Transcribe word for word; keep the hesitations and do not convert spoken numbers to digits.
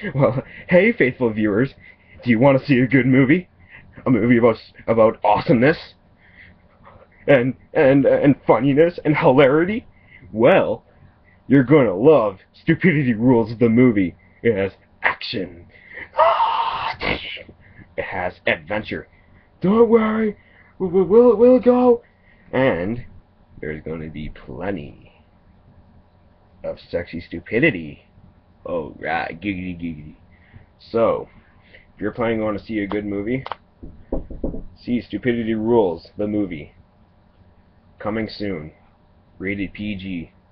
Well, hey, faithful viewers, do you want to see a good movie? A movie about about awesomeness and and and funniness and hilarity? Well, you're gonna love Stupidity Rules, the movie. It has action. It has adventure. Don't worry, we'll we'll, we'll go. And there's gonna be plenty of sexy stupidity. Oh, right, giggity giggity. So, if you're planning on to see a good movie, see Stupidity Rules, the movie. Coming soon. Rated P G.